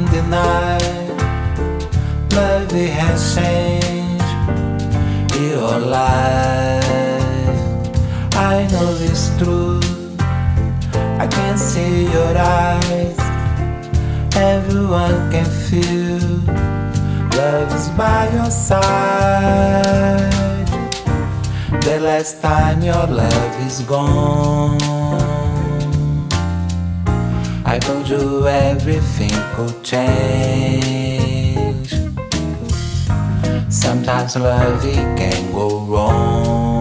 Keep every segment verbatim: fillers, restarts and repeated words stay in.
can't deny. Love it has changed your life. I know it's true, I can see your eyes. Everyone can feel love is by your side. The last time your love is gone, I told you everything could change. Sometimes love it can go wrong.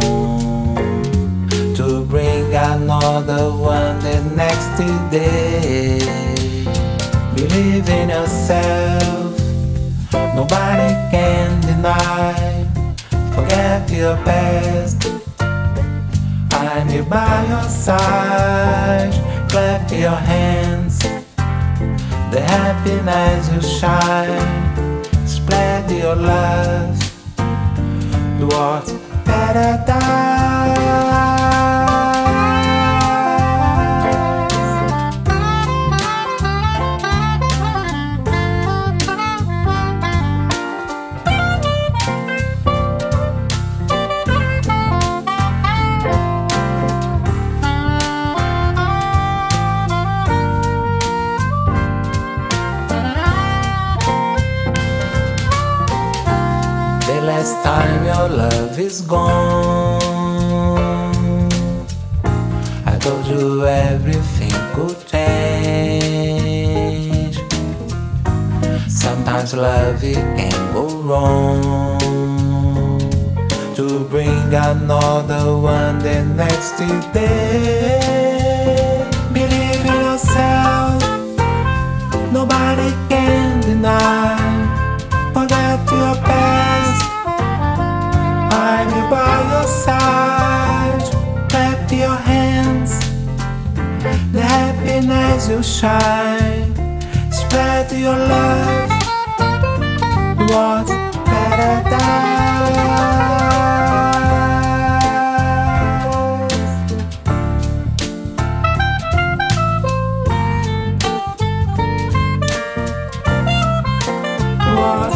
To bring another one the next day. Believe in yourself, nobody can deny. Forget your past, I'm here by your side. Clap your hands, the happiness you shine. Spread your love towards paradise. The last time your love is gone, I told you everything could change. Sometimes love it can go wrong. To bring another one the next day. Believe in yourself, nobody can deny. Forget your past, I'm here by your side. Clap your hands, the happiness you shine. Spread your love towards paradise. Towards